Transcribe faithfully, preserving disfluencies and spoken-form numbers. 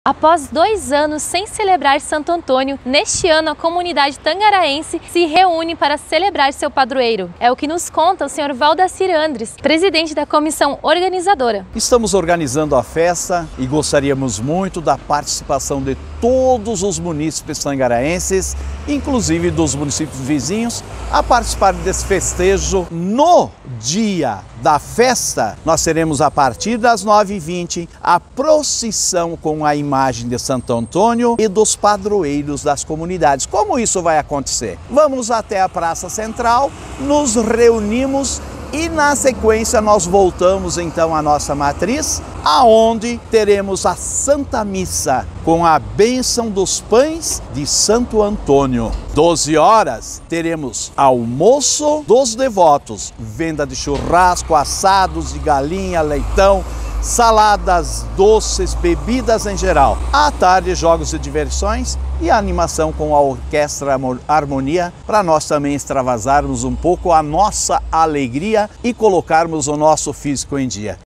Após dois anos sem celebrar Santo Antônio, neste ano a comunidade tangaraense se reúne para celebrar seu padroeiro. É o que nos conta o senhor Valdacir Andres, presidente da comissão organizadora. Estamos organizando a festa e gostaríamos muito da participação de todos os munícipes tangaraenses, inclusive dos municípios vizinhos, a participar desse festejo. No dia da festa, nós teremos a partir das nove e vinte a procissão com a imagem de Santo Antônio e dos padroeiros das comunidades. Como isso vai acontecer? Vamos até a Praça Central, nos reunimos e na sequência nós voltamos então à nossa matriz, aonde teremos a Santa Missa com a bênção dos pães de Santo Antônio. doze horas teremos almoço dos devotos, venda de churrasco, assados de galinha, leitão, saladas, doces, bebidas em geral. À tarde, jogos e diversões e a animação com a Orquestra Harmonia, para nós também extravasarmos um pouco a nossa alegria e colocarmos o nosso físico em dia.